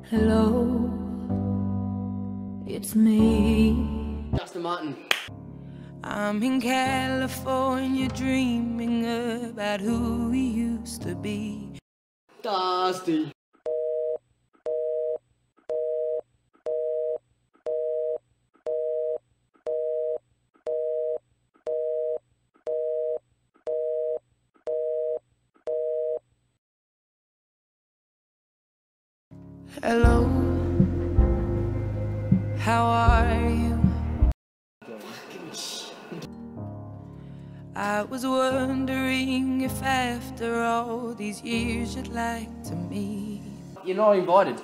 Hello, it's me, Dustin Martin. I'm in California dreaming about who we used to be. Dusty. Hello, how are you? I was wondering if after all these years you'd like to meet. You're not invited.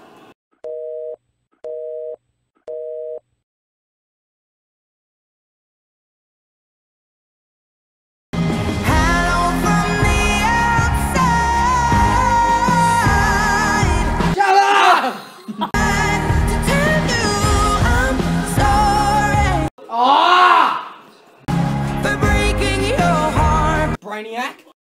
Hello from the outside. Shut up! To tell you I'm sorry Ah! for breaking your heart. Brainiac.